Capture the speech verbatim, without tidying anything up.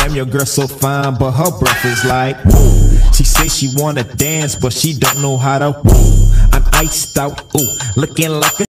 Damn, your girl so fine, but her breath is like woo. She say she wanna dance, but she don't know how to woo. I'm iced out, ooh, looking like a